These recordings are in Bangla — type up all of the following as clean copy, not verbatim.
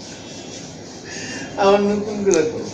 আমার নতুন করে করো।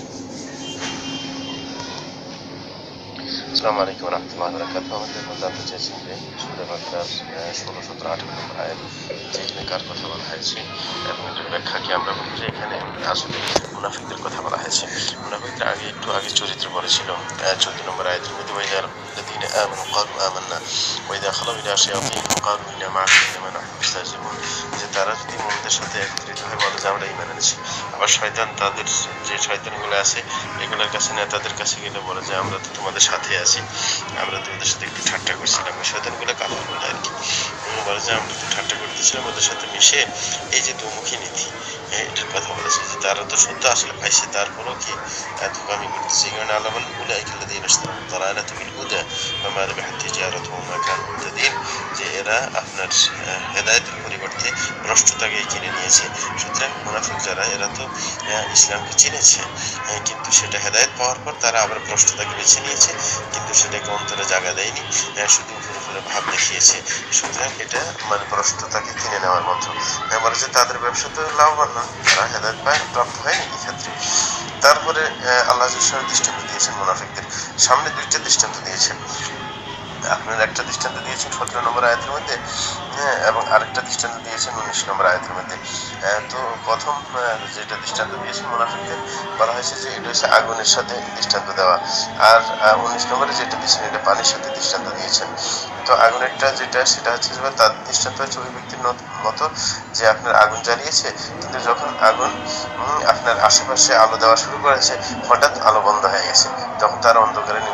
আসসালামু আলাইকুম রহমতুল্লাহ বরকাত। আমাদের এখন জানতে চাইছেন যে সূরা বাকারার 16, 17, 18 নম্বর আয়াত যে এখানে কার কথা বলা হয়েছে এবং এটার ব্যাখ্যা কি। আমরা বলি যে এখানে আসলে মুনাফিকদের কথা বলা হয়েছে। মুনাফিকদের একটু আগে চরিত্র বলেছিল 14 নম্বর আয়াতের মধ্যে ওয়াইদা লাযিনা আমানু ক্বালু আমান্না ওয়াইদা খালাউ ইলা শায়াতিনহিম ক্বালু ইন্না মা'াকুম ইন্নামা নাহনু মুস্তাহজিউন, যে তারা যদি মুমিনদের সাথে একত্রিত হয় বলে যে আমরা ঈমান এনেছি। আবার শয়তান তাদের যে শয়তানগুলো আছে এগুলোর কাছে নেতাদের কাছে গেলে বলে যে আমরা তো তোমাদের সাথে আছি, আমরা তোমাদের সাথে একটু ঠাট্টা করছিলাম। ওই শয়তানগুলো কাফের বলে আর কি। বলে যে আমরা তো ঠাট্টা করতেছিলাম ওদের সাথে মিশে, এই যে দুমুখী নীতি এটার কথা বলেছে যে তারা তো সত্য আসলে পাইছে তারপরেও কি ধোঁকামি করতেছে। এই কারণে আল্লাহ বলেন উলাইকা আল্লাযীনা ইশতারাউ দালালাতা বিল হুদা ফামা রাবিহাত তিজারাতুহুম ওয়া মা কানু মুহতাদিন, যে এরা আপনার হেদায়েতের পরিবর্তে ভ্রষ্টতাকে কিনে নিয়েছে। সুতরাং মুনাফিক যারা এরা তো ইসলামকে চিনেছে, কিন্তু সেটা হেদায়েত পাওয়ার পর তারা আবার ভ্রষ্টতাকে বেছে নিয়েছে, কিন্তু সেটাকে অন্তরে জায়গা দেয়নি, শুধু উপরে উপরে ভাব দেখিয়েছে। সুতরাং এটা মানে ভ্রষ্টতাকে কিনে নেওয়ার মতো। বলে যে তাদের ব্যবসা তো লাভবান না, তারা হেদায়েত পায় প্রাপ্ত হয়নি এই ক্ষেত্রে। তারপরে আল্লাহ দৃষ্টান্ত দিয়েছেন মুনাফিকদের সামনে, দুইটা দৃষ্টান্ত দিয়েছেন। আপনার একটা দৃষ্টান্ত দিয়েছেন 17 নম্বর আয়াতের মধ্যে, এবং আরেকটা দৃষ্টান্ত দিয়েছেন 19 নম্বর আয়াতের মধ্যে। তো প্রথম যেটা দৃষ্টান্ত দিয়েছেন মুনাফিকদের বলা হয়েছে যে এটা হচ্ছে আগুনের সাথে দৃষ্টান্ত দেওয়া, আর 19 নম্বরে যেটা দিয়েছেন এটা পানির সাথে দৃষ্টান্ত দিয়েছেন। তো আগুনেরটা যেটা সেটা হচ্ছে যে তার দৃষ্টান্ত হচ্ছে ওই ব্যক্তির মতো যে আপনার আগুন জ্বালিয়েছে, কিন্তু যখন আগুন আপনার আশেপাশে আলো দেওয়া শুরু করেছে হঠাৎ আলো বন্ধ হয়ে গেছে, তখন তার অন্ধকারে